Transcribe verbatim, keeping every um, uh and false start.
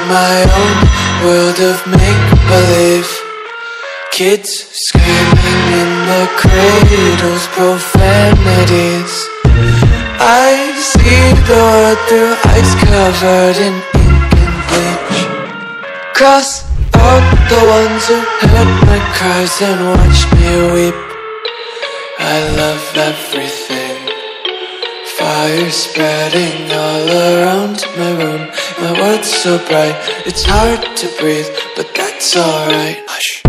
my own world of make-believe. Kids screaming in the cradles, profanities. I see the world through eyes covered in ink and bleach. Cross out the ones who heard my cries and watched me weep. I love everything. Fire spreading all around my room. My world's so bright, it's hard to breathe, but that's alright. Hush.